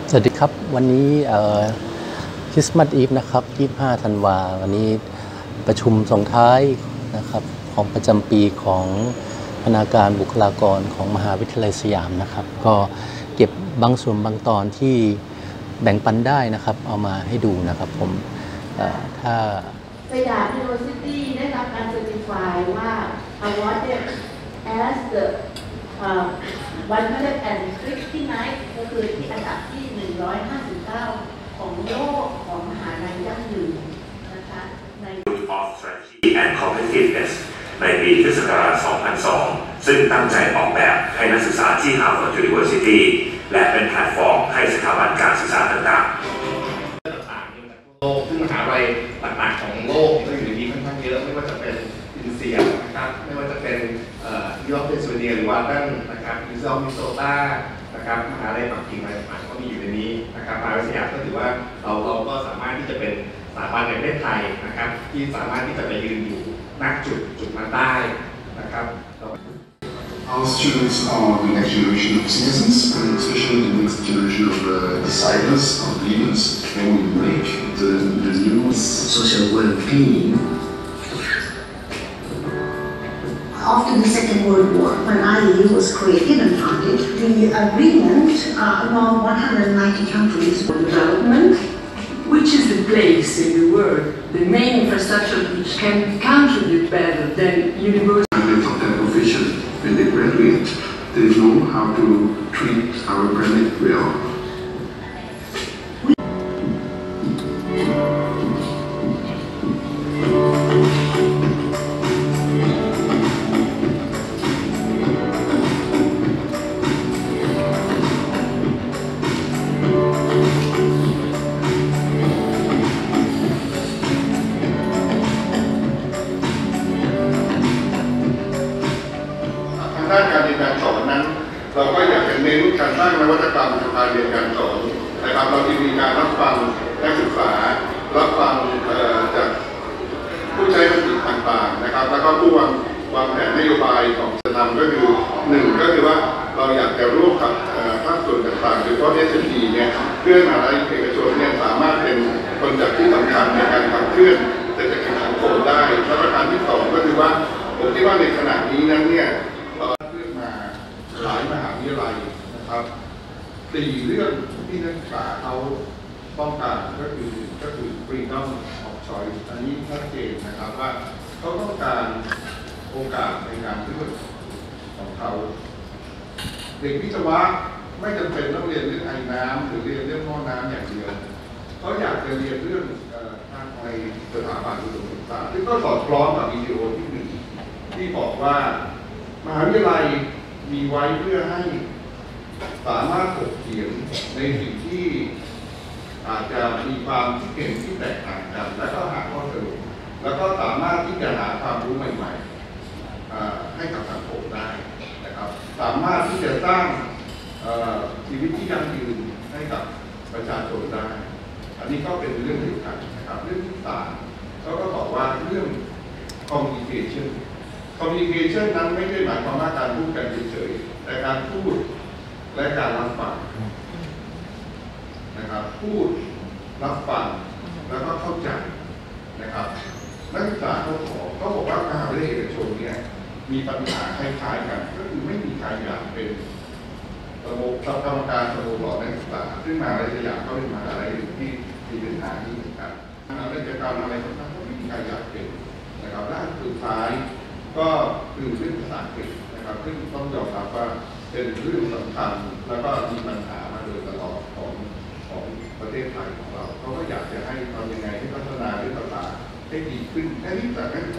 สวัสดีครับวันนี้คริสต์มาสอีฟนะครับ25ธันวาวันนี้ประชุมส่งท้ายนะครับของประจำปีของคณาการบุคลากรของมหาวิทยาลัยสยามนะครับก็เก็บบางส่วนบางตอนที่แบ่งปันได้นะครับเอามาให้ดูนะครับผมถ้าสยาม University ได้รับการเซอร์ติฟายว่า awarded as the 169ก็คือที่อันดับที่159ของโลกของมหาลัยยั่งยืนนะคะใน of Strategy and Competitiveness ในปีพุทธศักราช 2002 ซึ่งตั้งใจออกแบบให้นักศึกษาที่ Harvard University และเป็นแพลตฟอร์มให้สถาบันการศึกษาต่างๆโลกซึ่งมหาวิทยาลัยต่างๆของโลกก็อยู่ในนี้ค่อนข้างเยอะไม่ว่าจะเป็นอินเดียนะครับไม่ว่าจะเป็นยุโรปเป็นโซเดียหรือว่าด้านนะครับมินโซตานะครับมหาวิทยาลัยปักกิ่งอะไรต่างๆก็มีอยู่ในนี้นะครับมหาวิทยาลัยก็ถือว่าเราก็สามารถที่จะเป็นสถาบันในประเทศไทยนะครับที่สามารถที่จะไปยืนอยู่ณจุดนั้นได้นะครับ Our students are the next generation of citizens, and especially the next generation of deciders, of leaders, and will make the new social well-being. After the Second World War, when IEU was created and founded, the agreement among 190 countries for development, which is the place in the world, the main infrastructure which can contribute better than university. When they graduate, they know how to treat our planet well. ด้านการเรียนการสอนนั้นเราก็อยากจะเน้นการสร้างนวัตกรรมทางการเรียนการสอนนะครับเราจะมีการรับฟังนักศึกษารับฟังจากผู้ใช้มติต่างๆนะครับแล้วก็ผู้วางแผนนโยบายของจะทำก็คือ1ก็คือว่าเราอยากจะร่วมกับภาคส่วนต่างๆโดยเฉพาะ SME เนี่ยเพื่อมหาวิทยาลัยเอกชนเนี่ยสามารถเป็นคนจักรที่สำคัญในการขับเคลื่อนเศรษฐกิจสังคมได้และประการที่2ก็คือว่าผมคิดว่าในขณะนี้นั้นเนี่ยหลายมหาวิทยาลัยนะครับ4เรื่องที่นักศึกษาเขาต้องการก็คือ freedom of choice อันนี้ชัดเจนนะครับว่าเขาต้องการโอกาสในการเลือกของเขาเด็กวิศวะไม่จำเป็นต้องเรียนเรื่องไอ้น้ำหรือเรียนเรื่องหม้อน้ำอย่างเดียวเขาอยากจะเรียนเรื่องทางในสถาบันอุดมศึกษาซึ่งก็สอดคล้องกับวิดีโอที่1ที่บอกว่ามหาวิทยาลัยมีไว้เพื่อให้สามารถถกเถียงในสิ่งที่อาจจะมีความคิดเห็นที่แตกต่างกันและก็หาข้อสรุปแล้วก็สามารถที่จะหาความรู้ใหม่ๆให้กับสังคมได้นะครับสามารถที่จะสร้างชีวิตที่ยั่งยืนให้กับประชาชนได้อันนี้ก็เป็นเรื่องเดียวกันนะครับเรื่องที่3เขาก็บอกว่าเรื่อง communication นั้นไม่ได้หมายความว่าการพูดกันเฉยๆแต่การพูดและการรับฟังนะครับพูดรับฟังแล้วก็เข้าใจนะครับนักศึกษาเขาบอกว่ามหาวิทยาลัยเอกชนเนี่ยมีปัญหาคล้ายๆกันก็คือไม่มีใครอยากเป็นระบบกรรมการสโมสรนักศึกษาซึ่งมหาวิทยาลัยก็เป็นมหาวิทยาลัยที่มีปัญหาที่เหมือนกันมหาวิทยาลัยอะไรต่างๆก็ไม่มีใครอยากเป็นนะครับด้านสุดท้ายก็คือเรื่องภาษาอังกฤษนะครับซึ่งต้องยอมรับว่าเป็นเรื่องสำคัญแล้วก็มีปัญหามาโดยตลอดของประเทศไทยของเราเขาก็อยากจะให้ทำยังไงให้พัฒนาเรื่องภาษาให้ดีขึ้นแค่นี้แต่นักศึกษา